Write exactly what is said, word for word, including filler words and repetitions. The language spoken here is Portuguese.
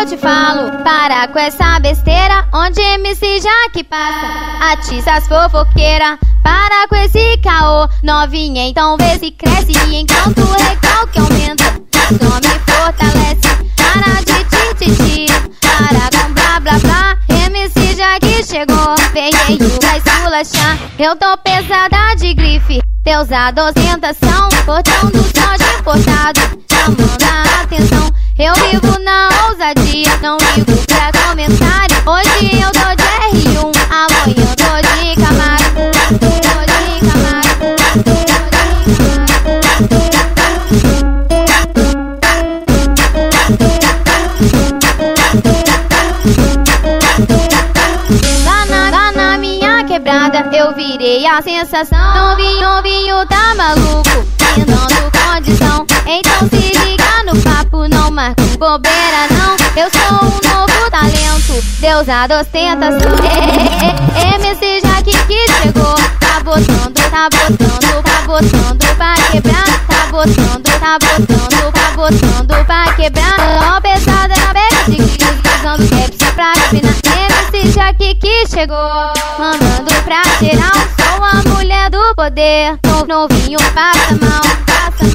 te falo. Para com essa besteira, onde M C Jaque passa. Artistas fofoqueira, para com esse caô. Novinha, então vê se cresce, enquanto o recalque aumenta. Não me fortalece, para de ti, para com blá blá blá. M C Jaque chegou, veio vai esculachar. Eu tô pesada de grife, teusada ostentação, portão do sorte importado, chamando a atenção. Eu vivo na ousadia, não ligo pra comentário. Hoje eu tô de R um, amanhã eu tô de Camaro. Tô de Camaro, tô de Camaro. Lá na, lá na minha quebrada eu virei a sensação. Novinho, novinho tá maluco, ensinando condição. Então se liga no papo, não marco bobeira não. Eu sou um novo talento, deusada ostentação. M C Jaque que chegou, tá botando, tá botando, tá botando pra quebrar. Tá botando, tá botando, tá botando pra quebrar. Ó pesada na beira de guias, usando caps só pra capinar. M C Jaque que chegou, mandando pra geral. Sou a mulher do poder, novinho passa mal, passa